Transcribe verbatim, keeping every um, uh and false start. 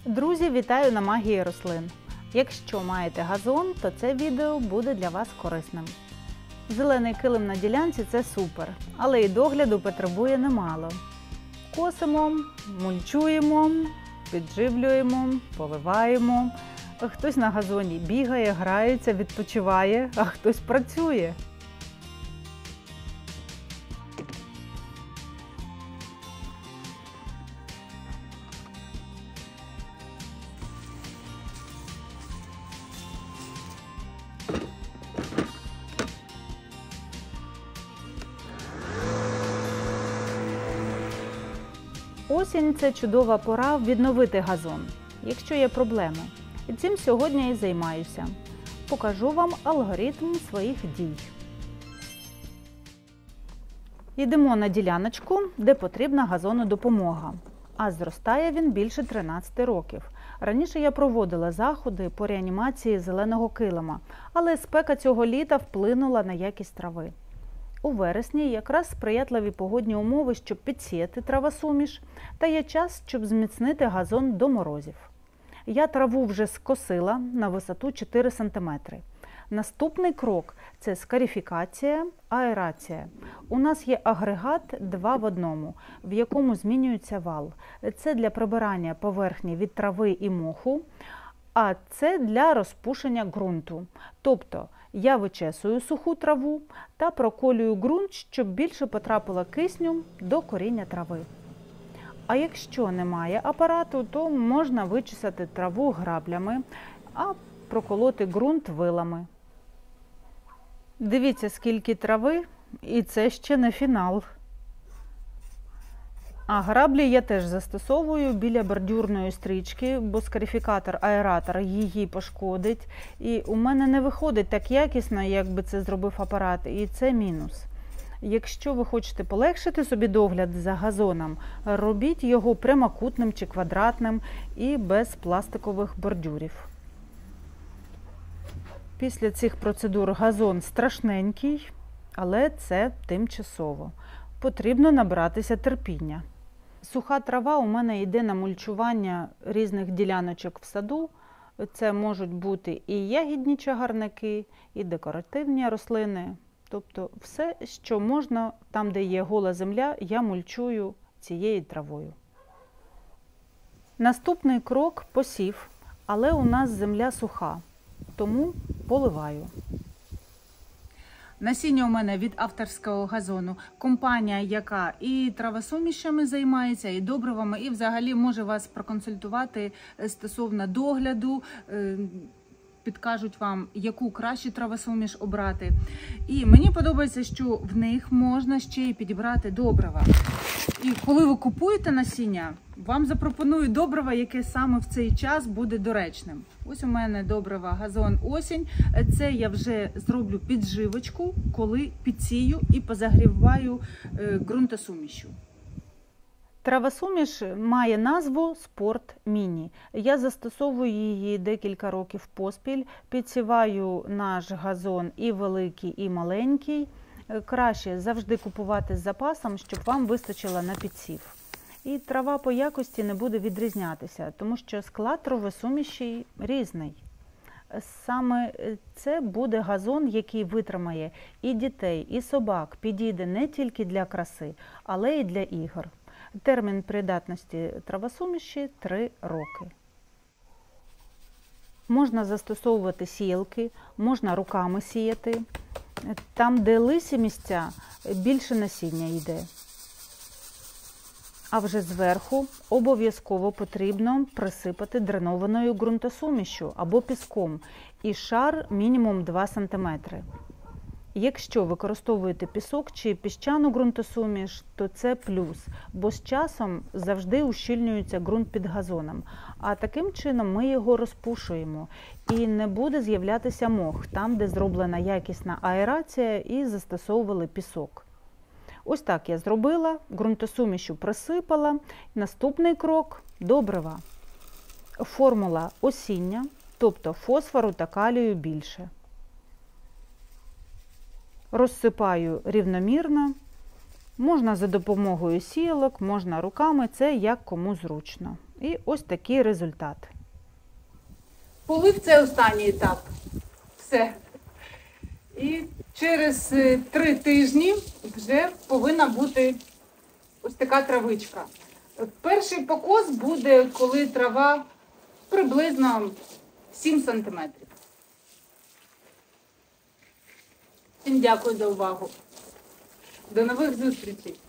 Друзі, вітаю на магії рослин! Якщо маєте газон, то це відео буде для вас корисним. Зелений килим на ділянці – це супер, але і догляду потребує немало. Косимо, мульчуємо, підживлюємо, поливаємо. Хтось на газоні бігає, грається, відпочиває, а хтось працює. Осінь – це чудова пора відновити газон, якщо є проблеми. І цим сьогодні і займаюся. Покажу вам алгоритм своїх дій. Йдемо на діляночку, де потрібна газону допомога. А зростає він більше тринадцяти років. Раніше я проводила заходи по реанімації зеленого килима, але спека цього літа вплинула на якість трави. У вересні якраз сприятливі погодні умови, щоб підсіяти травосуміш, та є час, щоб зміцнити газон до морозів. Я траву вже скосила на висоту чотири сантиметри. Наступний крок – це скарифікація, аерація. У нас є агрегат два в одному, в якому змінюється вал. Це для прибирання поверхні від трави і моху, а це для розпушення ґрунту. Тобто я вичесую суху траву та проколюю ґрунт, щоб більше потрапило кисню до коріння трави. А якщо немає апарату, то можна вичесати траву граблями, а проколоти ґрунт вилами. Дивіться, скільки трави, і це ще не фінал. А граблі я теж застосовую біля бордюрної стрічки, бо скарифікатор-аератор її пошкодить. І у мене не виходить так якісно, як би це зробив апарат, і це мінус. Якщо ви хочете полегшити собі догляд за газоном, робіть його прямокутним чи квадратним і без пластикових бордюрів. Після цих процедур газон страшненький, але це тимчасово. Потрібно набратися терпіння. Суха трава у мене йде на мульчування різних діляночок в саду. Це можуть бути і ягідні чагарники, і декоративні рослини. Тобто все, що можна, там, де є гола земля, я мульчую цією травою. Наступний крок – посів, але у нас земля суха, тому поливаю. Насіння у мене від авторського газону. Компанія, яка і травосумішами займається, і добривами, і взагалі може вас проконсультувати стосовно догляду, підкажуть вам, яку краще травосуміш обрати. І мені подобається, що в них можна ще й підібрати добрива. І коли ви купуєте насіння, вам запропонують добрива, яке саме в цей час буде доречним. Ось у мене добрива газон осінь. Це я вже зроблю підживочку, коли підсію і позагріваю ґрунтосумішю. Травосуміш має назву Спорт Міні. Я застосовую її декілька років поспіль, підсіваю наш газон і великий, і маленький. Краще завжди купувати з запасом, щоб вам вистачило на підсів. І трава по якості не буде відрізнятися, тому що склад травосуміші різний. Саме це буде газон, який витримає і дітей, і собак, підійде не тільки для краси, але й для ігор. Термін придатності травосуміші – три роки. Можна застосовувати сіялки, можна руками сіяти. Там, де лисі місця, більше насіння йде. А вже зверху обов'язково потрібно присипати дренованою ґрунтосумішю або піском і шар мінімум два сантиметри. Якщо використовуєте пісок чи піщану ґрунтосуміш, то це плюс, бо з часом завжди ущільнюється ґрунт під газоном. А таким чином ми його розпушуємо і не буде з'являтися мох там, де зроблена якісна аерація і застосовували пісок. Ось так я зробила, ґрунтосумішу присипала. Наступний крок – добрива. Формула осіння, тобто фосфору та калію більше. Розсипаю рівномірно. Можна за допомогою сіялок, можна руками, це як кому зручно. І ось такий результат. Полив – це останній етап. Все. І через е, три тижні вже повинна бути ось така травичка. Перший покос буде, коли трава приблизно сім сантиметрів. Всім дякую за увагу. До нових зустрічей!